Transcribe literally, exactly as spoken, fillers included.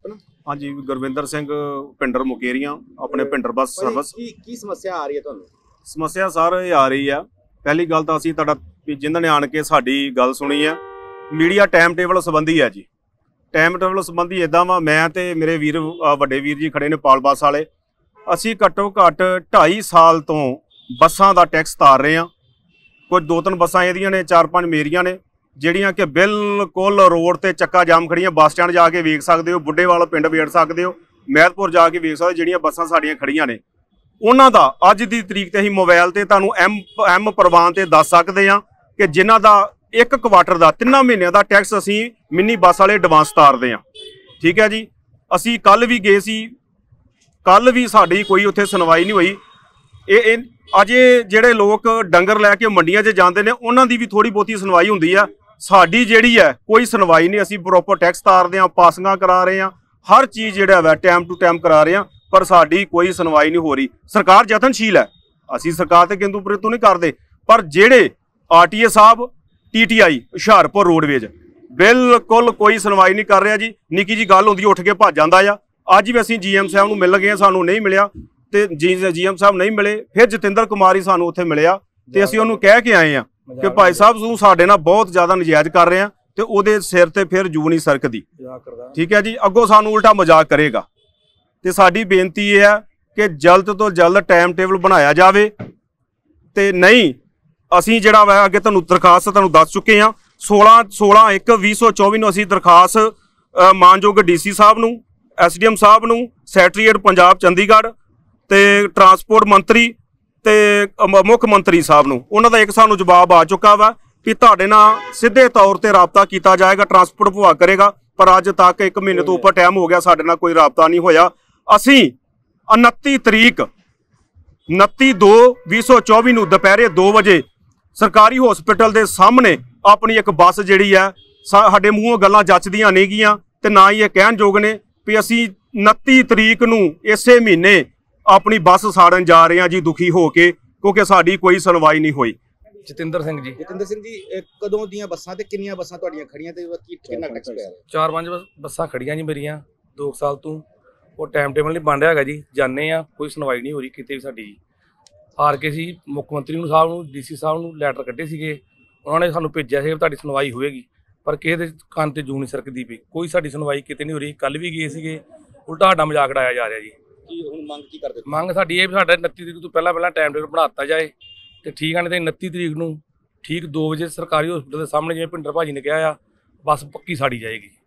अपना हाँ जी, गुरविंदर सिंह पिंडर मुकेरियां अपने पिंडर बस सर्विस। की की समस्या आ रही है ਤੁਹਾਨੂੰ? ਸਮੱਸਿਆ ਸਰ ਇਹ ਆ ਰਹੀ ਆ, ਪਹਿਲੀ ਗੱਲ ਤਾਂ ਅਸੀਂ ਤੁਹਾਡਾ ਵੀ ਜਿਨ੍ਹਾਂ ਨੇ ਆਣ ਕੇ ਸਾਡੀ ਗੱਲ ਸੁਣੀ ਆ, ਮੀਡੀਆ ਟਾਈਮ ਟੇਬਲ ਸੰਬੰਧੀ ਆ ਜੀ। ਟਾਈਮ ਟੇਬਲ ਸੰਬੰਧੀ ਇਦਾਂ ਵਾ, ਮੈਂ ਤੇ ਮੇਰੇ ਵੀਰ ਅ, ਵੱਡੇ ਵੀਰ ਜੀ ਖੜੇ ਨੇ ਪਾਲ ਬੱਸ ਵਾਲੇ, ਅਸੀਂ ਘੱਟੋ ਘੱਟ ਢਾਈ ਸਾਲ ਤੋਂ ਬੱਸਾਂ ਦਾ ਟੈਕਸ ਤਾਰ ਰਹੇ ਆ। ਕੁਝ ਦੋ ਤਿੰਨ ਬੱਸਾਂ ਇਹਦੀਆਂ ਨੇ, ਚਾਰ ਪੰਜ ਮੇਰੀਆਂ ਨੇ, ਜਿਹੜੀਆਂ ਕਿ ਬਿਲਕੁਲ ਰੋਡ ਤੇ ਚੱਕਾ ਜਾਮ ਖੜੀਆਂ। ਬੱਸ ਸਟੈਂਡ ਜਾ ਕੇ ਵੇਖ ਸਕਦੇ ਹੋ, ਬੁੱਢੇਵਾਲ ਪਿੰਡ ਵੇਖ ਸਕਦੇ ਹੋ, ਮਹਿਤਪੁਰ ਜਾ ਕੇ ਵੇਖ ਸਕਦੇ ਹੋ, ਜਿਹੜੀਆਂ ਬੱਸਾਂ ਸਾਡੀਆਂ ਖੜੀਆਂ ਨੇ ਉਹਨਾਂ ਦਾ ਅੱਜ ਦੀ ਤਰੀਕ ਤੇ ਅਸੀਂ ਮੋਬਾਈਲ ਤੇ ਤੁਹਾਨੂੰ ਐਮ ਐਮ ਪ੍ਰਵਾਨ ਤੇ ਦੱਸ ਸਕਦੇ ਹਾਂ ਕਿ ਜਿਨ੍ਹਾਂ ਦਾ ਇੱਕ ਕੁਆਟਰ ਦਾ ਤਿੰਨਾਂ ਮਹੀਨਿਆਂ ਦਾ ਟੈਕਸ ਅਸੀਂ ਮਿੰਨੀ ਬੱਸ ਵਾਲੇ ਐਡਵਾਂਸ ਤਾਰਦੇ ਹਾਂ। ਠੀਕ ਹੈ ਜੀ। ਅਸੀਂ ਕੱਲ ਵੀ ਗਏ ਸੀ, ਕੱਲ ਵੀ ਸਾਡੀ ਕੋਈ ਉੱਥੇ ਸੁਣਵਾਈ ਨਹੀਂ ਹੋਈ। ਇਹ ਇਹ ਅਜੇ ਜਿਹੜੇ ਲੋਕ ਡੰਗਰ ਲੈ ਕੇ ਮੰਡੀਆਂ 'ਚ ਜਾਂਦੇ ਨੇ ਉਹਨਾਂ ਦੀ ਵੀ ਥੋੜੀ ਬਹੁਤੀ ਸੁਣਵਾਈ ਹੁੰਦੀ ਆ। ਸਾਡੀ ਜਿਹੜੀ ਹੈ ਕੋਈ ਸੁਣਵਾਈ ਨਹੀਂ। ਅਸੀਂ ਪ੍ਰੋਪਰ ਟੈਕਸ ਤਾਰਦੇ ਹਾਂ, ਪਾਸਿੰਗਾਂ ਕਰਾ ਰਹੇ ਹਾਂ, ਹਰ ਚੀਜ਼ ਜਿਹੜਾ ਵਾ ਟਾਈਮ ਟੂ ਟਾਈਮ ਕਰਾ ਰਹੇ ਹਾਂ, ਪਰ ਸਾਡੀ ਕੋਈ ਸੁਣਵਾਈ ਨਹੀਂ ਹੋ ਰਹੀ। ਸਰਕਾਰ ਯਤਨਸ਼ੀਲ ਹੈ, ਅਸੀਂ ਸਰਕਾਰ ਤੇ ਕਿੰਤੂ ਪ੍ਰੰਤੂ ਨਹੀਂ ਕਰਦੇ, ਪਰ ਜਿਹੜੇ ਆਰਟੀਏ ਸਾਹਿਬ, ਟੀਟੀਆਈ ਹੁਸ਼ਿਆਰਪੁਰ ਰੋਡਵੇਜ ਬਿਲਕੁਲ ਕੋਈ ਸੁਣਵਾਈ ਨਹੀਂ ਕਰ ਰਿਹਾ ਜੀ। ਨਿੱਕੀ ਜੀ ਗੱਲ ਹੁੰਦੀ ਉੱਠ ਕੇ ਭੱਜ ਜਾਂਦਾ ਆ। ਅੱਜ ਵੀ ਅਸੀਂ ਜੀਐਮ ਸਾਹਿਬ ਨੂੰ ਮਿਲ ਗਏ, ਸਾਨੂੰ ਨਹੀਂ ਮਿਲਿਆ, ਤੇ ਜੀ ਜੀਐਮ ਸਾਹਿਬ ਨਹੀਂ ਮਿਲੇ। ਫਿਰ ਜਤਿੰਦਰ ਕੁਮਾਰ ਹੀ ਸਾਨੂੰ ਉੱਥੇ ਮਿਲਿਆ ਤੇ ਅਸੀਂ ਉਹਨੂੰ ਕਹਿ ਕੇ ਆਏ ਆ ਕਿ ਭਾਈ ਸਾਹਿਬ ਤੂੰ ਸਾਡੇ ਨਾਲ ਬਹੁਤ ਜ਼ਿਆਦਾ ਨਜਾਇਜ਼ ਕਰ ਰਹੇ ਆ, ਤੇ ਉਹਦੇ ਸਿਰ ਤੇ ਫਿਰ ਜੂ ਨਹੀਂ ਸਰਕਦੀ। ਠੀਕ ਹੈ ਜੀ। ਅੱਗੋਂ ਸਾਨੂੰ ਉਲਟਾ ਮਜ਼ਾਕ ਕਰੇਗਾ। ਤੇ ਸਾਡੀ ਬੇਨਤੀ ਇਹ ਹੈ ਕਿ ਜਲਦ ਤੋਂ ਜਲਦ ਟਾਈਮ ਟੇਬਲ ਬਣਾਇਆ ਜਾਵੇ, ਤੇ ਨਹੀਂ ਅਸੀਂ ਜਿਹੜਾ ਵਾ ਅੱਗੇ ਤੁਹਾਨੂੰ ਦਰਖਾਸਤ ਤੁਹਾਨੂੰ ਦੱਸ ਚੁੱਕੇ ਹਾਂ। ਸੋਲਾਂ ਸੋਲਾਂ ਇੱਕ ਵੀਹ ਸੌ ਚੌਵੀ ਨੂੰ ਅਸੀਂ ਦਰਖਾਸਤ ਮਾਨਯੋਗ ਡੀਸੀ ਸਾਹਿਬ ਨੂੰ, ਐਸਡੀਐਮ ਸਾਹਿਬ ਨੂੰ, ਸੈਕਟਰੀਏਟ ਪੰਜਾਬ ਚੰਡੀਗੜ੍ਹ ਤੇ ਟਰਾਂਸਪੋਰਟ ਮੰਤਰੀ ਤੇ ਮੁੱਖ ਮੰਤਰੀ ਸਾਹਿਬ ਨੂੰ, ਉਹਨਾਂ ਦਾ ਇੱਕ ਸਾਨੂੰ ਜਵਾਬ ਆ ਚੁੱਕਾ ਵਾ ਕਿ ਤੁਹਾਡੇ ਨਾਲ ਸਿੱਧੇ ਤੌਰ ਤੇ ਰਾਬਤਾ ਕੀਤਾ ਜਾਏਗਾ, ਟਰਾਂਸਪੋਰਟ ਵਿਭਾਗ ਕਰੇਗਾ। ਪਰ ਅੱਜ ਤੱਕ ਇੱਕ ਮਹੀਨੇ ਤੋਂ ਉੱਪਰ ਟਾਈਮ ਹੋ ਗਿਆ, ਸਾਡੇ ਨਾਲ ਕੋਈ ਰਾਬਤਾ ਨਹੀਂ ਹੋਇਆ। ਅਸੀਂ ਉਨੱਤੀ ਤਰੀਕ ਉਨੱਤੀ ਦੋ ਵੀਹ ਸੌ ਚੌਵੀ ਨੂੰ ਦੁਪਹਿਰੇ ਦੋ ਵਜੇ ਸਰਕਾਰੀ ਹਸਪੀਟਲ ਦੇ ਸਾਹਮਣੇ ਆਪਣੀ ਇੱਕ ਬੱਸ ਜਿਹੜੀ ਹੈ, ਸਾਡੇ ਮੂੰਹੋਂ ਗੱਲਾਂ ਜੱਚਦੀਆਂ ਨਹੀਂ ਗੀਆਂ ਤੇ ਨਾ ਹੀ ਇਹ ਕਹਿਣ ਯੋਗ ਨੇ ਵੀ ਅਸੀਂ ਉਨੱਤੀ ਤਰੀਕ ਨੂੰ ਇਸੇ ਮਹੀਨੇ ਆਪਣੀ ਬੱਸ ਸਾੜਨ ਜਾ ਰਹੇ ਹਾਂ ਜੀ, ਦੁਖੀ ਹੋ ਕੇ, ਕਿਉਂਕਿ ਸਾਡੀ ਕੋਈ ਸੁਣਵਾਈ ਨਹੀਂ ਹੋਈ। ਜਤਿੰਦਰ ਸਿੰਘ ਜੀ। ਜਤਿੰਦਰ ਸਿੰਘ ਜੀ, ਇਹ ਕਦੋਂ ਦੀਆਂ ਬੱਸਾਂ ਤੇ ਕਿੰਨੀਆਂ ਬੱਸਾਂ ਤੁਹਾਡੀਆਂ ਖੜੀਆਂ ਤੇ ਕੀ ਕਿੰਨਾ ਟੈਕਸ ਪਿਆ? ਚਾਰ ਪੰਜ ਬੱਸਾਂ ਖੜੀਆਂ ਜੀ ਮੇਰੀਆਂ ਦੋ ਸਾਲ ਤੋਂ। ਉਹ ਟਾਈਮ ਟੇਬਲ ਨਹੀਂ ਬਣ ਰਿਹਾ ਹੈਗਾ ਜੀ। ਜਾਂਦੇ ਆ, ਕੋਈ ਸੁਣਵਾਈ ਨਹੀਂ ਹੋ ਰਹੀ ਕਿਤੇ ਵੀ ਸਾਡੀ ਜੀ। ਹਾਰ ਕੇ ਸੀ ਮੁੱਖ ਮੰਤਰੀ ਨੂੰ ਸਾਹਿਬ ਨੂੰ, ਡੀਸੀ ਸਾਹਿਬ ਨੂੰ ਲੈਟਰ ਕੱਢੇ ਸੀਗੇ, ਉਹਨਾਂ ਨੇ ਸਾਨੂੰ ਭੇਜਿਆ ਸੀ ਤੁਹਾਡੀ ਸੁਣਵਾਈ ਹੋਵੇਗੀ, ਪਰ ਕਿਸੇ ਦੇ ਕੰਨ ਤੇ ਜੂ ਨਹੀਂ ਸਰਕਦੀ ਪਈ। ਕੋਈ ਸਾਡੀ ਸੁਣਵਾਈ ਕਿਤੇ ਨਹੀਂ ਹੋ ਰਹੀ। ਕੱਲ ਵੀ ਗਏ ਸੀਗੇ, ਉਲਟਾ ਸਾਡਾ ਮਜ਼ਾਕ ਉਡਾਇਆ ਜਾ ਰਿਹਾ ਜੀ। ਕੀ ਹੁਣ ਮੰਗ ਕੀ ਕਰਦੇ? ਮੰਗ ਸਾਡੀ ਇਹ ਵੀ ਸਾਡਾ ਉਨੱਤੀ ਤਰੀਕ ਤੋਂ ਪਹਿਲਾਂ ਪਹਿਲਾਂ ਟਾਈਮ ਟੇਬਲ ਬਣਾ ਦਿੱਤਾ ਜਾਏ ਤੇ ਠੀਕ ਆ, ਨਹੀਂ ਤੇ ਉਨੱਤੀ ਤਰੀਕ ਨੂੰ ਠੀਕ ਦੋ ਵਜੇ ਸਰਕਾਰੀ ਹਸਪੀਟਲ ਦੇ ਸਾਹਮਣੇ, ਜਿਵੇਂ ਭਿੰਡਰ ਭਾਜੀ ਨੇ ਕਿਹਾ ਆ, ਬੱਸ ਪੱਕੀ ਸਾੜੀ ਜਾਏਗੀ।